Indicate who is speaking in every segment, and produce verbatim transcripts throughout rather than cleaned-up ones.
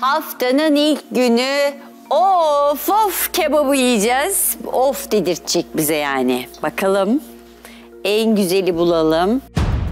Speaker 1: Haftanın ilk günü of of kebabı yiyeceğiz. Of dedirtecek bize yani. Bakalım en güzeli bulalım.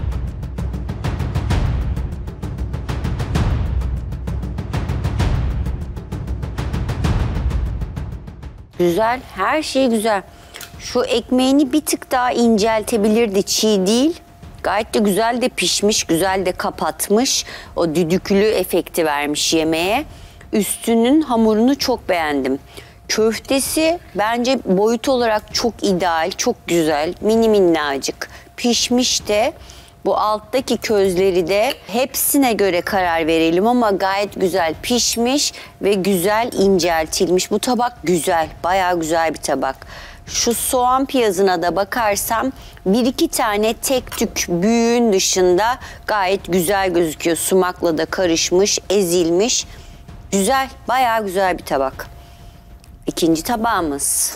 Speaker 1: Güzel, her şey güzel. Şu ekmeğini bir tık daha inceltebilirdi, çiğ değil. Gayet de güzel de pişmiş, güzel de kapatmış. O düdüklü efekti vermiş yemeğe. Üstünün hamurunu çok beğendim. Köftesi bence boyut olarak çok ideal, çok güzel, mini minnacık. Pişmiş de. Bu alttaki közleri de hepsine göre karar verelim ama gayet güzel pişmiş ve güzel inceltilmiş. Bu tabak güzel, bayağı güzel bir tabak. Şu soğan piyazına da bakarsam bir iki tane tek tük büyüğün dışında gayet güzel gözüküyor. Sumakla da karışmış, ezilmiş. Güzel, bayağı güzel bir tabak. İkinci tabağımız.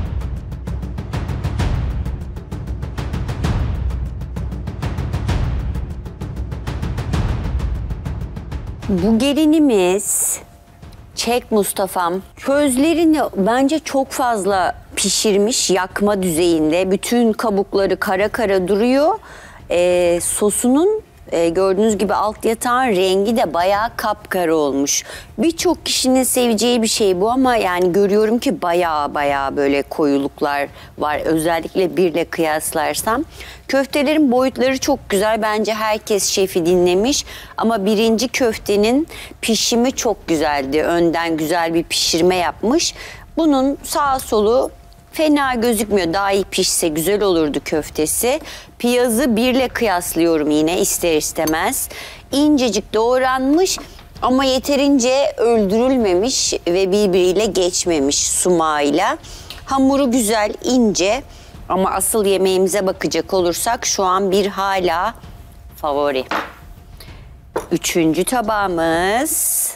Speaker 1: Bu gelinimiz Çek Mustafa'm közlerini bence çok fazla pişirmiş, yakma düzeyinde. Bütün kabukları kara kara duruyor. Ee, sosunun e, gördüğünüz gibi alt yatağın rengi de bayağı kapkara olmuş. Birçok kişinin seveceği bir şey bu ama yani görüyorum ki bayağı bayağı böyle koyuluklar var. Özellikle birle kıyaslarsam. Köftelerin boyutları çok güzel. Bence herkes şefi dinlemiş. Ama birinci köftenin pişimi çok güzeldi. Önden güzel bir pişirme yapmış. Bunun sağ solu fena gözükmüyor. Daha iyi pişse güzel olurdu köftesi. Piyazı birle kıyaslıyorum yine ister istemez. İncecik doğranmış ama yeterince öldürülmemiş ve birbiriyle geçmemiş sumağıyla. Hamuru güzel, ince. Ama asıl yemeğimize bakacak olursak şu an bir hala favori. Üçüncü tabağımız.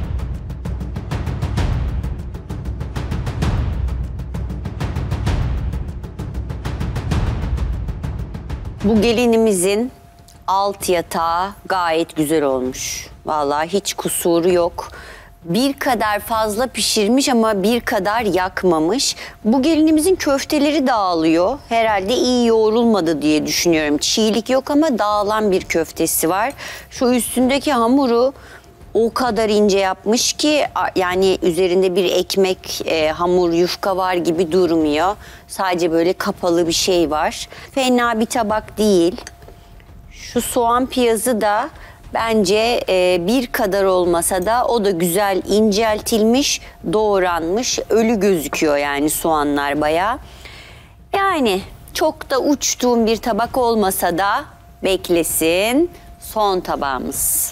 Speaker 1: Bu gelinimizin alt yatağı gayet güzel olmuş. Vallahi hiç kusuru yok. Bir kadar fazla pişirmiş ama bir kadar yakmamış. Bu gelinimizin köfteleri dağılıyor. Herhalde iyi yoğrulmadı diye düşünüyorum. Çiğlik yok ama dağılan bir köftesi var. Şu üstündeki hamuru o kadar ince yapmış ki yani üzerinde bir ekmek, e, hamur, yufka var gibi durmuyor. Sadece böyle kapalı bir şey var. Fena bir tabak değil. Şu soğan piyazı da bence e, bir kadar olmasa da o da güzel inceltilmiş, doğranmış. Ölü gözüküyor yani soğanlar bayağı. Yani çok da uçtuğum bir tabak olmasa da beklesin. Son tabağımız.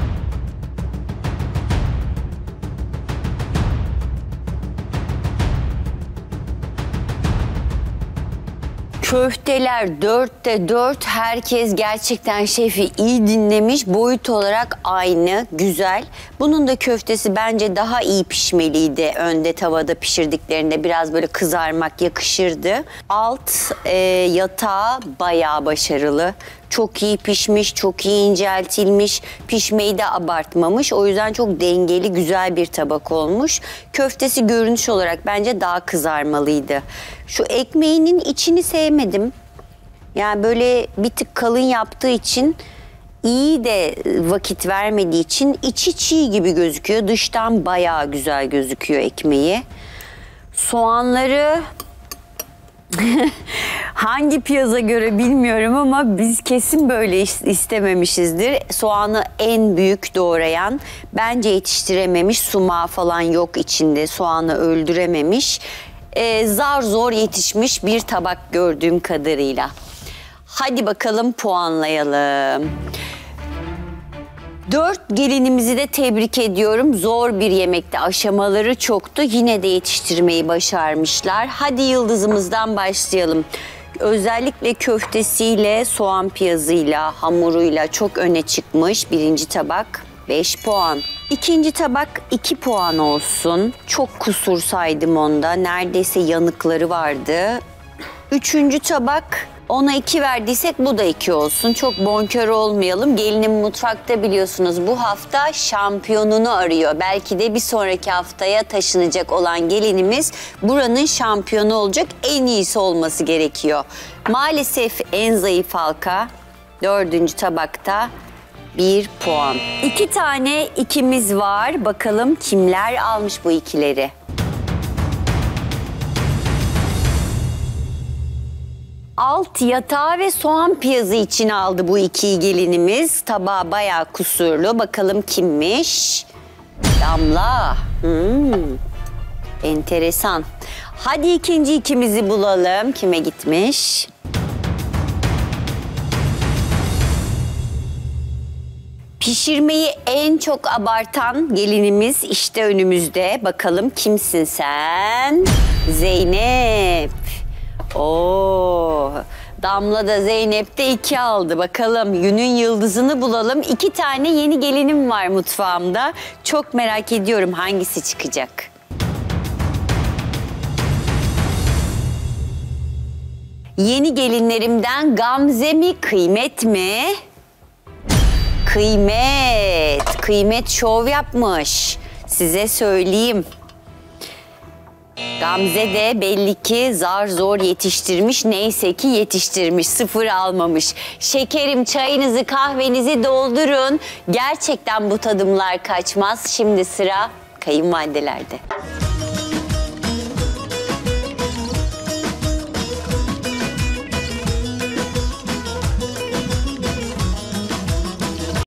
Speaker 1: Köfteler dörtte dört. Herkes gerçekten şefi iyi dinlemiş. Boyut olarak aynı, güzel. Bunun da köftesi bence daha iyi pişmeliydi. Önde tavada pişirdiklerinde biraz böyle kızarmak yakışırdı. Alt e, yatağı bayağı başarılı. Çok iyi pişmiş, çok iyi inceltilmiş. Pişmeyi de abartmamış. O yüzden çok dengeli, güzel bir tabak olmuş. Köftesi görünüş olarak bence daha kızarmalıydı. Şu ekmeğinin içini sevmedim. Yani böyle bir tık kalın yaptığı için, iyi de vakit vermediği için içi çiğ gibi gözüküyor. Dıştan bayağı güzel gözüküyor ekmeği. Soğanları hangi piyaza göre bilmiyorum ama biz kesin böyle istememişizdir. Soğanı en büyük doğrayan bence yetiştirememiş. Sumağı falan yok içinde. Soğanı öldürememiş. Ee, zar zor yetişmiş bir tabak gördüğüm kadarıyla. Hadi bakalım puanlayalım. Dört gelinimizi de tebrik ediyorum. Zor bir yemekte, aşamaları çoktu. Yine de yetiştirmeyi başarmışlar. Hadi yıldızımızdan başlayalım. Özellikle köftesiyle, soğan piyazıyla, hamuruyla çok öne çıkmış. Birinci tabak beş puan. İkinci tabak iki puan olsun. Çok kusur saydım onda. Neredeyse yanıkları vardı. Üçüncü tabak Ona iki verdiysek bu da iki olsun. Çok bonkör olmayalım. Gelinim mutfakta biliyorsunuz bu hafta şampiyonunu arıyor. Belki de bir sonraki haftaya taşınacak olan gelinimiz buranın şampiyonu olacak. En iyisi olması gerekiyor. Maalesef en zayıf halka dördüncü tabakta bir puan. İki tane ikimiz var. Bakalım kimler almış bu ikileri? Alt yatağı ve soğan piyazı için aldı bu iki gelinimiz. Tabağı bayağı kusurlu. Bakalım kimmiş? Damla. Hmm. Enteresan. Hadi ikinci ikimizi bulalım. Kime gitmiş? Pişirmeyi en çok abartan gelinimiz işte önümüzde. Bakalım kimsin sen? Zeynep. Oo, Damla da Zeynep de iki aldı. Bakalım günün yıldızını bulalım. İki tane yeni gelinim var mutfağımda. Çok merak ediyorum hangisi çıkacak. Yeni gelinlerimden Gamze mi, Kıymet mi? Kıymet. Kıymet şov yapmış. Size söyleyeyim. Gamze de belli ki zar zor yetiştirmiş. Neyse ki yetiştirmiş. Sıfır almamış. Şekerim, çayınızı, kahvenizi doldurun. Gerçekten bu tadımlar kaçmaz. Şimdi sıra kayınvalidelerde.